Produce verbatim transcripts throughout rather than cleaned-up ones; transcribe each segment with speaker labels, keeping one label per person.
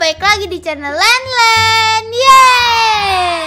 Speaker 1: balik lagi di channel Lenlen. Yeay!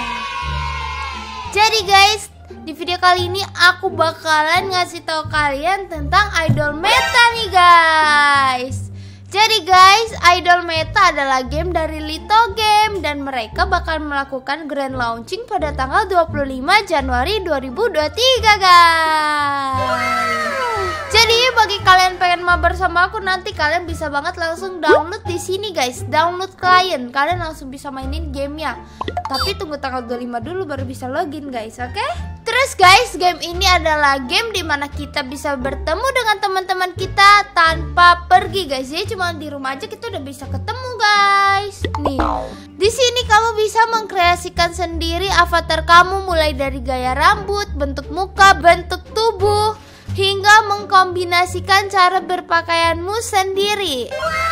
Speaker 1: Jadi guys, di video kali ini aku bakalan ngasih tahu kalian tentang Idol Meta nih guys. Jadi guys, Idol Meta adalah game dari Lito Game dan mereka bakal melakukan grand launching pada tanggal dua puluh lima Januari dua ribu dua puluh tiga guys. Jadi bagi kalian pengen mabar sama aku, nanti kalian bisa banget langsung download di sini guys. Download klien, kalian langsung bisa mainin gamenya. Tapi tunggu tanggal dua puluh lima dulu baru bisa login guys, oke? Okay? Terus guys, game ini adalah game dimana kita bisa bertemu dengan teman-teman kita tanpa pergi guys. Jadi cuma di rumah aja kita udah bisa ketemu guys. Nih, di sini kamu bisa mengkreasikan sendiri avatar kamu, mulai dari gaya rambut, bentuk muka, bentuk tubuh, hingga mengkombinasikan cara berpakaianmu sendiri.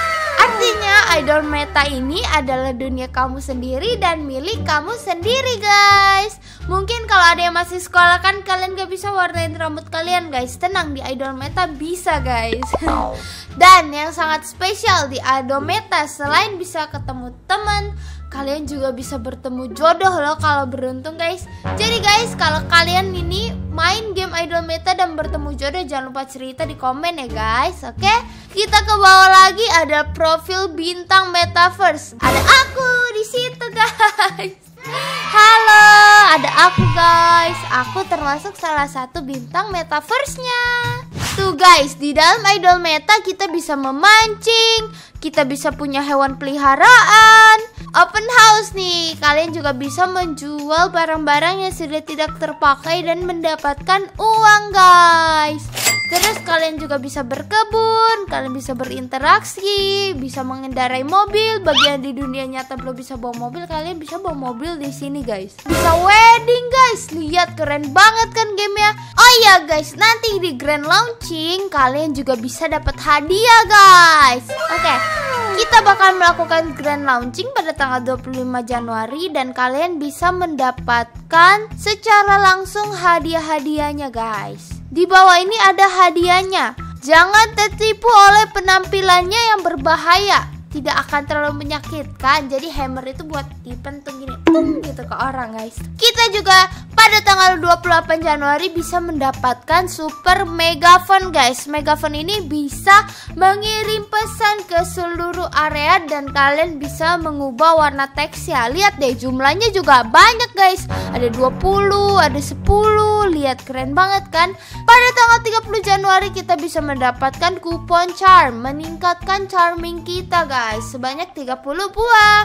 Speaker 1: Artinya Idol Meta ini adalah dunia kamu sendiri dan milik kamu sendiri guys. Mungkin kalau ada yang masih sekolah kan kalian gak bisa warnain rambut kalian guys. Tenang, di Idol Meta bisa guys. Dan yang sangat spesial di Idol Meta, selain bisa ketemu teman, kalian juga bisa bertemu jodoh loh kalau beruntung guys. Jadi guys, kalau kalian ini main game Idol Meta dan bertemu jodoh, jangan lupa cerita di komen ya guys. Oke, kita ke bawah lagi, ada profil bintang Metaverse. Ada aku di situ guys. Halo, ada aku guys. Aku termasuk salah satu bintang Metaverse-nya. Tuh guys, di dalam Idol Meta kita bisa memancing, kita bisa punya hewan peliharaan, open house nih. Kalian juga bisa menjual barang-barang yang sudah tidak terpakai dan mendapatkan uang guys. Terus kalian juga bisa berkebun, kalian bisa berinteraksi, bisa mengendarai mobil. Bagi yang di dunia nyata belum bisa bawa mobil, kalian bisa bawa mobil di sini guys. Bisa wedding guys, lihat keren banget kan gamenya. Oh iya guys, nanti di grand launching kalian juga bisa dapat hadiah guys. Oke, okay. Kita bakal melakukan grand launching pada tanggal dua puluh lima Januari dan kalian bisa mendapatkan secara langsung hadiah-hadiahnya guys. Di bawah ini ada hadiahnya. Jangan tertipu oleh penampilannya yang berbahaya. Tidak akan terlalu menyakitkan. Jadi hammer itu buat dipentung gini, tung gitu ke orang guys. Kita juga pada tanggal dua puluh delapan Januari bisa mendapatkan super megaphone guys. Megaphone ini bisa mengirim pesan ke seluruh area dan kalian bisa mengubah warna teksnya. Lihat deh, jumlahnya juga banyak guys. Ada dua puluh, ada sepuluh. Lihat keren banget kan? Pada tanggal tiga puluh Januari kita bisa mendapatkan kupon charm, meningkatkan charming kita guys sebanyak tiga puluh buah.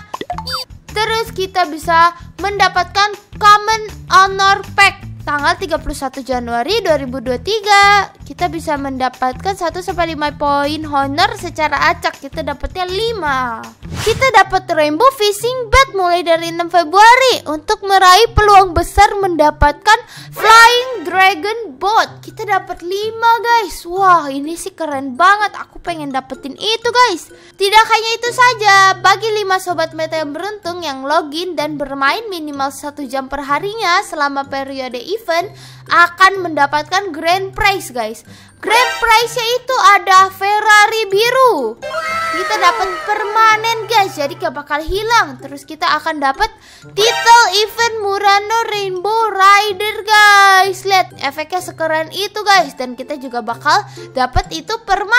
Speaker 1: Terus kita bisa mendapatkan Common Honor Pack tanggal tiga puluh satu Januari dua ribu dua puluh tiga. Kita bisa mendapatkan satu sampai lima poin honor secara acak. Kita dapatnya lima. Kita dapat Rainbow Fishing Bed mulai dari enam Februari untuk meraih peluang besar mendapatkan Flying Dragon Boat. Kita dapat lima guys. Wah, ini sih keren banget. Aku pengen dapetin itu guys. Tidak hanya itu saja, bagi lima sobat Meta yang beruntung yang login dan bermain minimal satu jam per harinya selama periode event akan mendapatkan grand prize guys. Grand prize-nya itu ada Ferrari biru. Kita dapat permanen guys, jadi gak bakal hilang. Terus kita akan dapat title event Murano Rainbow Rider guys. Lihat efeknya sekeren itu guys. Dan kita juga bakal dapat itu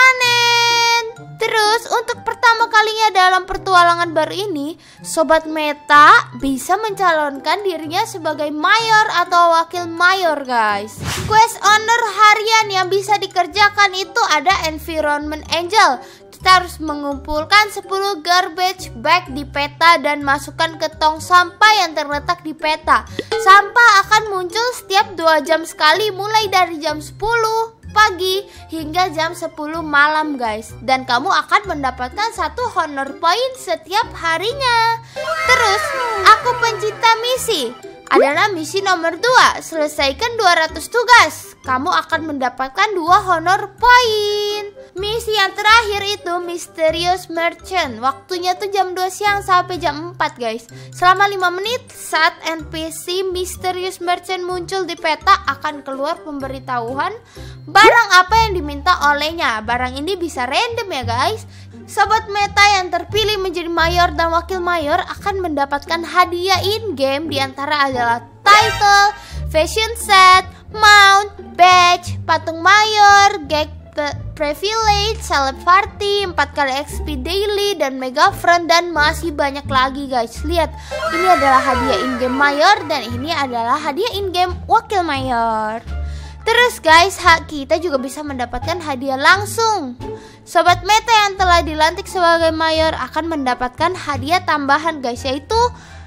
Speaker 1: permanen. Terus untuk pertama kalinya dalam pertualangan baru ini, sobat Meta bisa mencalonkan dirinya sebagai mayor atau wakil mayor guys. Quest honor harian yang bisa dikerjakan itu ada Environment Angel. Kita harus mengumpulkan sepuluh garbage bag di peta dan masukkan ke tong sampah yang terletak di peta. Sampah akan muncul setiap dua jam sekali mulai dari jam sepuluh pagi hingga jam sepuluh malam guys. Dan kamu akan mendapatkan satu honor point setiap harinya. Terus aku pencinta misi adalah misi nomor dua, selesaikan dua ratus tugas. kamu akan mendapatkan dua honor point. Misi yang terakhir itu Mysterious Merchant. Waktunya tuh jam dua siang sampai jam empat guys. Selama lima menit saat N P C Mysterious Merchant muncul di peta akan keluar pemberitahuan barang apa yang diminta olehnya. Barang ini bisa random ya guys. Sobat Meta yang terpilih menjadi mayor dan wakil mayor akan mendapatkan hadiah in-game. Diantara adalah title, fashion set, mount, badge, patung mayor, gag privilege, celeb party, empat kali X P daily, dan mega friend, dan masih banyak lagi guys. Lihat, ini adalah hadiah in-game mayor dan ini adalah hadiah in-game wakil mayor. Terus guys, hak kita juga bisa mendapatkan hadiah langsung. Sobat Meta yang telah dilantik sebagai mayor akan mendapatkan hadiah tambahan guys, yaitu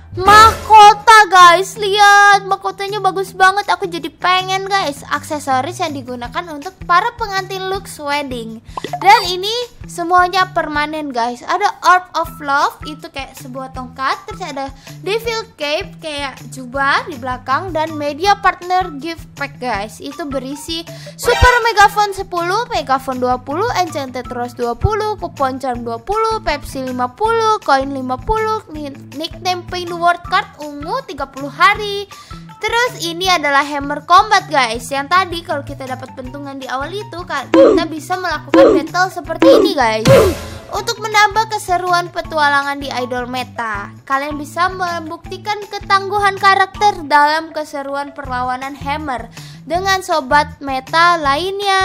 Speaker 1: mahkota guys. Lihat, mahkotanya bagus banget. Aku jadi pengen guys. Aksesoris yang digunakan untuk para pengantin Lux wedding. Dan ini semuanya permanen guys. Ada Orb of Love, itu kayak sebuah tongkat. Terus ada Devil Cape, kayak jubah di belakang. Dan Media Partner Gift Pack guys, itu berisi Super Megaphone sepuluh, Megaphone dua puluh, Enchanted Rose dua puluh, Kupon Charm dua puluh, Pepsi lima puluh, Koin lima puluh, Nickname Pain Word Card ungu tiga puluh hari. Terus ini adalah Hammer Combat guys. Yang tadi kalau kita dapat pentungan di awal itu, kita bisa melakukan battle seperti ini guys. Untuk menambah keseruan petualangan di Idol Meta, kalian bisa membuktikan ketangguhan karakter dalam keseruan perlawanan Hammer dengan sobat Meta lainnya.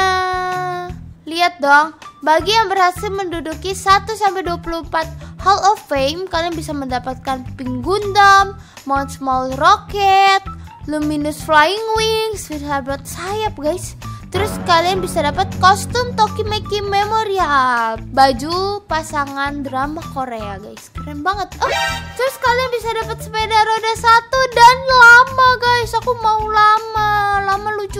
Speaker 1: Lihat dong, bagi yang berhasil menduduki satu sampai dua puluh empat Hall of Fame, kalian bisa mendapatkan Pink Gundam, Mount Small Rocket, Luminous Flying Wings, sahabat sayap guys. Terus kalian bisa dapat kostum Tokimeki Memorial, baju pasangan drama Korea guys, keren banget. Oh, terus kalian bisa dapat sepeda roda satu dan lama guys. Aku mau lama, lama lucu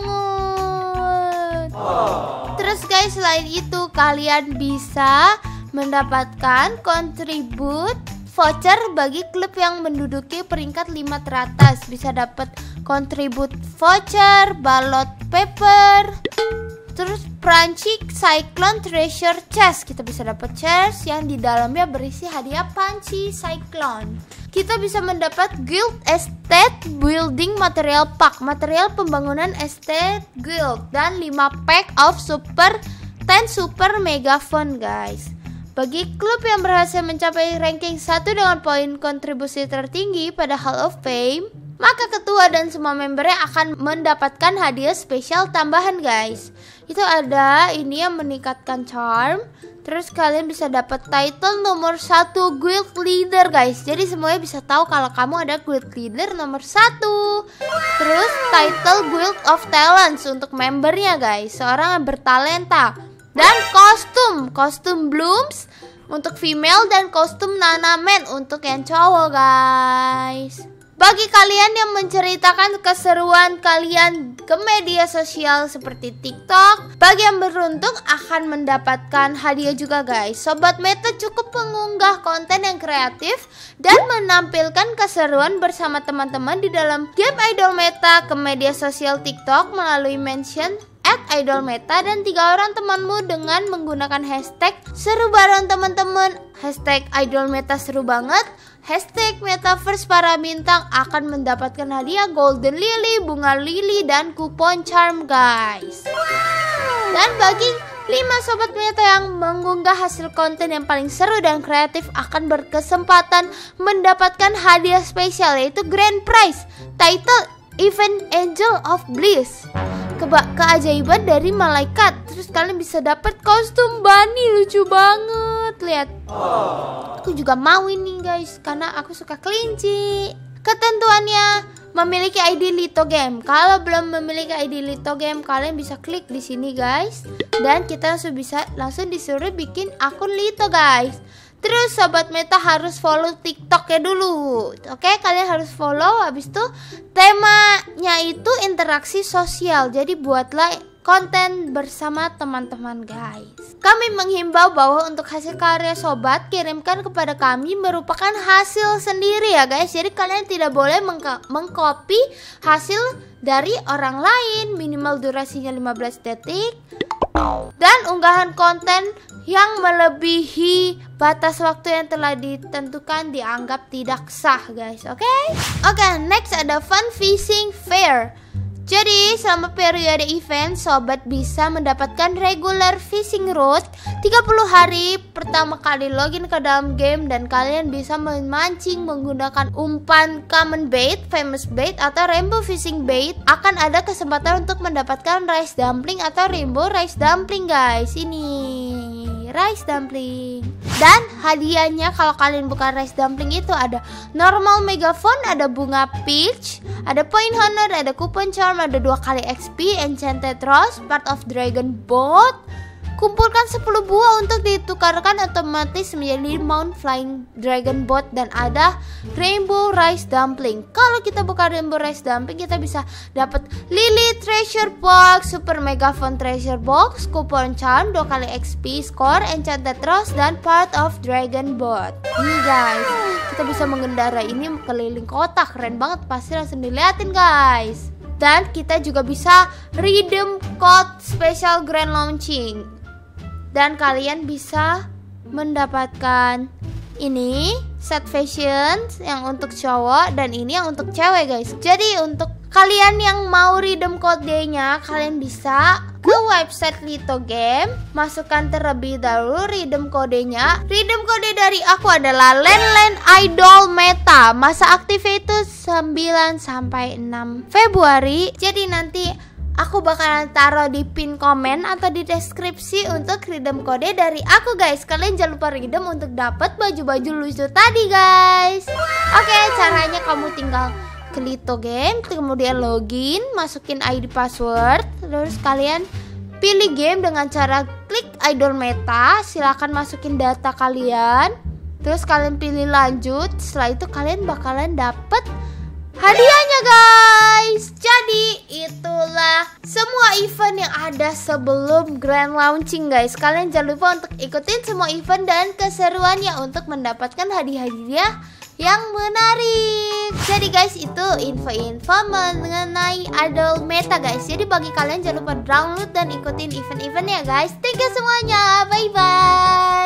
Speaker 1: banget. Terus guys, selain itu kalian bisa mendapatkan kontribut voucher bagi klub yang menduduki peringkat lima teratas. Bisa dapat kontribut voucher, balot paper, terus Pranchik Cyclone Treasure Chest. Kita bisa dapat chest yang di dalamnya berisi hadiah panci Cyclone. Kita bisa mendapat Guild Estate Building Material Pack, material pembangunan estate guild, dan lima pack of super sepuluh super megaphone guys. Bagi klub yang berhasil mencapai ranking satu dengan poin kontribusi tertinggi pada Hall of Fame, maka ketua dan semua membernya akan mendapatkan hadiah spesial tambahan guys. Itu ada ini yang meningkatkan charm. Terus kalian bisa dapat title nomor satu guild leader guys. Jadi semuanya bisa tahu kalau kamu ada guild leader nomor satu. Terus title Guild of Talents untuk membernya guys, seorang yang bertalenta. Dan kostum, kostum Blooms untuk female dan kostum Nana Man untuk yang cowok guys. Bagi kalian yang menceritakan keseruan kalian ke media sosial seperti TikTok, bagi yang beruntung akan mendapatkan hadiah juga guys. Sobat Meta cukup mengunggah konten yang kreatif dan menampilkan keseruan bersama teman-teman di dalam game Idol Meta ke media sosial TikTok melalui mention at Idol Meta dan tiga orang temanmu dengan menggunakan hashtag seru bareng teman-teman, hashtag Idol Meta seru banget, hashtag Metaverse para bintang akan mendapatkan hadiah Golden Lily, bunga lili, dan kupon charm guys. Dan bagi lima sobat Meta yang mengunggah hasil konten yang paling seru dan kreatif akan berkesempatan mendapatkan hadiah spesial, yaitu Grand Prize title Event Angel of Bliss, Keba keajaiban dari malaikat. Terus kalian bisa dapat kostum bunny, lucu banget. Lihat, aku juga mau ini guys karena aku suka kelinci. Ketentuannya memiliki I D Lito Game. Kalau belum memiliki I D Lito Game, kalian bisa klik di sini guys, dan kita langsung bisa langsung disuruh bikin akun Lito guys. Terus sobat Meta harus follow TikToknya dulu. Oke, kalian harus follow. Habis itu temanya itu interaksi sosial. Jadi buatlah konten bersama teman-teman guys. Kami menghimbau bahwa untuk hasil karya sobat kirimkan kepada kami merupakan hasil sendiri ya guys. Jadi kalian tidak boleh mengcopy hasil dari orang lain. Minimal durasinya lima belas detik. Dan unggahan konten yang melebihi batas waktu yang telah ditentukan dianggap tidak sah guys. Oke okay? Oke okay, next ada Fun Fishing Fair. Jadi selama periode event sobat bisa mendapatkan regular fishing route tiga puluh hari pertama kali login ke dalam game, dan kalian bisa memancing menggunakan umpan common bait, famous bait atau rainbow fishing bait. Akan ada kesempatan untuk mendapatkan rice dumpling atau rainbow rice dumpling guys. Ini rice dumpling. Dan hadiahnya kalau kalian bukan rice dumpling itu ada normal megaphone, ada bunga peach, ada point honor, ada kupon charm, ada dua kali X P, enchanted rose, part of dragon boat. Kumpulkan sepuluh buah untuk ditukarkan otomatis menjadi mount flying dragon boat, dan ada rainbow rice dumpling. Kalau kita buka rainbow rice dumpling kita bisa dapat lily treasure box, super megaphone treasure box, kupon charm, dua kali X P, score, enchanted rose, dan part of dragon boat. Nih guys, kita bisa mengendarai ini keliling kota, keren banget, pasti langsung diliatin guys. Dan kita juga bisa redeem code special grand launching. Dan kalian bisa mendapatkan ini set fashion yang untuk cowok dan ini yang untuk cewek guys. Jadi untuk kalian yang mau redeem kodenya, kalian bisa ke website Lito Game, masukkan terlebih dahulu redeem kodenya. Redeem kode dari aku adalah Landland Idol Meta. Masa aktifnya itu sembilan sampai enam Februari. Jadi nanti aku bakalan taruh di pin komen atau di deskripsi untuk redeem kode dari aku guys. Kalian jangan lupa redeem untuk dapat baju-baju lucu tadi guys. Oke, caranya kamu tinggal ke Lito Game, kemudian login, masukin I D password, terus kalian pilih game dengan cara klik Idol Meta. Silahkan masukin data kalian, terus kalian pilih lanjut. Setelah itu kalian bakalan dapet hadiahnya guys. Jadi itulah semua event yang ada sebelum grand launching guys. Kalian jangan lupa untuk ikutin semua event dan keseruannya untuk mendapatkan hadiah-hadiah yang menarik. Jadi guys, itu info-info mengenai Idol Meta guys. Jadi bagi kalian jangan lupa download dan ikutin event-eventnya guys. Thank you semuanya, bye bye.